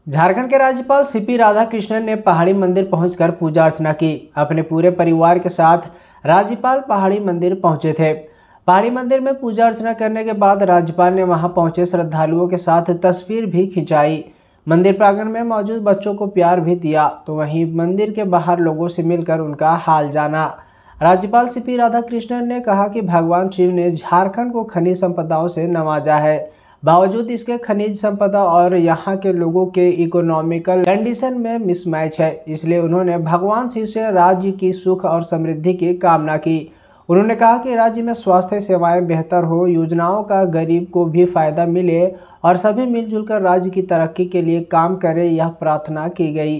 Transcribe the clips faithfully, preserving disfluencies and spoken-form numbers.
झारखंड के राज्यपाल सीपी राधाकृष्णन ने पहाड़ी मंदिर पहुंचकर पूजा अर्चना की। अपने पूरे परिवार के साथ राज्यपाल पहाड़ी मंदिर पहुंचे थे। पहाड़ी मंदिर में पूजा अर्चना करने के बाद राज्यपाल ने वहां पहुंचे श्रद्धालुओं के साथ तस्वीर भी खिंचाई। मंदिर प्रांगण में मौजूद बच्चों को प्यार भी दिया, तो वहीं मंदिर के बाहर लोगों से मिलकर उनका हाल जाना। राज्यपाल सीपी राधाकृष्णन ने कहा कि भगवान शिव ने झारखंड को खनिज संपदाओं से नवाजा है। बावजूद इसके खनिज संपदा और यहाँ के लोगों के इकोनॉमिकल कंडीशन में मिसमैच है, इसलिए उन्होंने भगवान शिव से राज्य की सुख और समृद्धि की कामना की। उन्होंने कहा कि राज्य में स्वास्थ्य सेवाएं बेहतर हो, योजनाओं का गरीब को भी फायदा मिले और सभी मिलजुल कर राज्य की तरक्की के लिए काम करें, यह प्रार्थना की गई।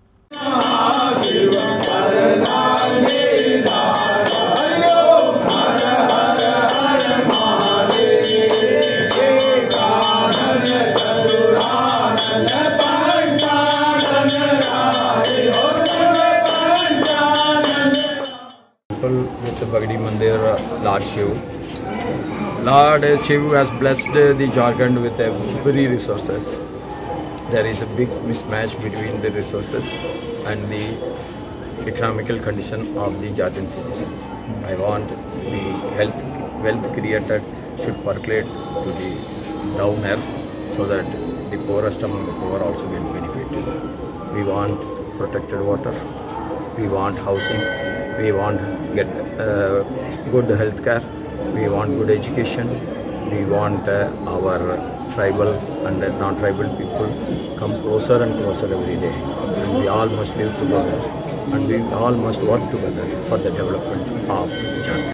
With the Pagadi Mandir, Lord Shiv. Lord Shiv has blessed the Jharkhand with every resources. There is a big mismatch between the resources and the economical condition of the Jharkhand citizens. I want the health wealth created should percolate to the down earth so that the poorest among the poor also get benefited. We want protected water. We want housing, we want get uh, good health care, we want good education, we want uh, our tribal and non-tribal people come closer and closer every day, and we all must live together and we all must work together for the development of Jharkhand.